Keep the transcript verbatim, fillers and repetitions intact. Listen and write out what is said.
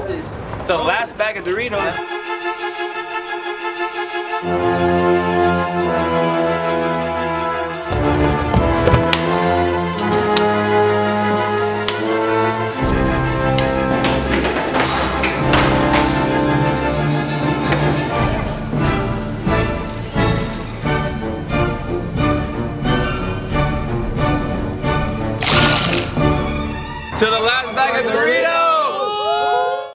got this. The last bag of Doritos. To the last bag of Doritos!